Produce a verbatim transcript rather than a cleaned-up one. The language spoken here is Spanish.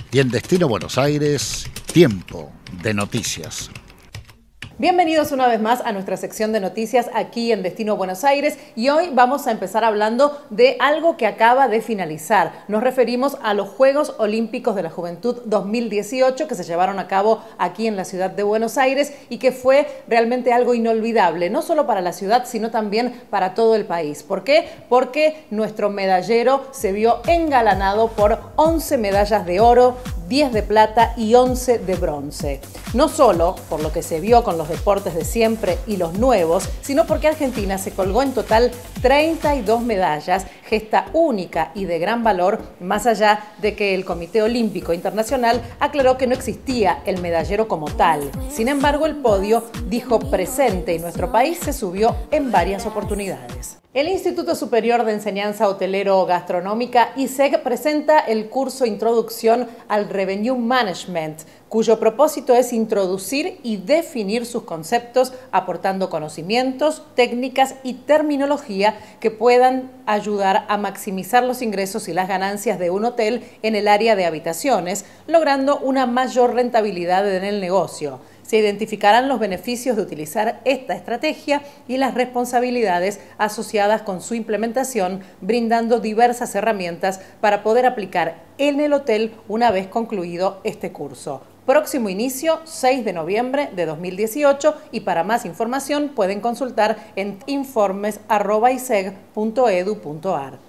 Y en Destino Buenos Aires, tiempo de noticias. Bienvenidos una vez más a nuestra sección de noticias aquí en Destino Buenos Aires, y hoy vamos a empezar hablando de algo que acaba de finalizar. Nos referimos a los Juegos Olímpicos de la Juventud dos mil dieciocho que se llevaron a cabo aquí en la ciudad de Buenos Aires y que fue realmente algo inolvidable, no solo para la ciudad sino también para todo el país. ¿Por qué? Porque nuestro medallero se vio engalanado por once medallas de oro, diez de plata y once de bronce. No solo por lo que se vio con los deportes de siempre y los nuevos, sino porque Argentina se colgó en total treinta y dos medallas, gesta única y de gran valor, más allá de que el Comité Olímpico Internacional aclaró que no existía el medallero como tal. Sin embargo, el podio dijo presente y nuestro país se subió en varias oportunidades. El Instituto Superior de Enseñanza Hotelero Gastronómica, I S E G, presenta el curso Introducción al Revenue Management, cuyo propósito es introducir y definir sus conceptos, aportando conocimientos, técnicas y terminología que puedan ayudar a maximizar los ingresos y las ganancias de un hotel en el área de habitaciones, logrando una mayor rentabilidad en el negocio. Se identificarán los beneficios de utilizar esta estrategia y las responsabilidades asociadas con su implementación, brindando diversas herramientas para poder aplicar en el hotel una vez concluido este curso. Próximo inicio, seis de noviembre de dos mil dieciocho, y para más información pueden consultar en informes arroba iseg punto edu punto ar.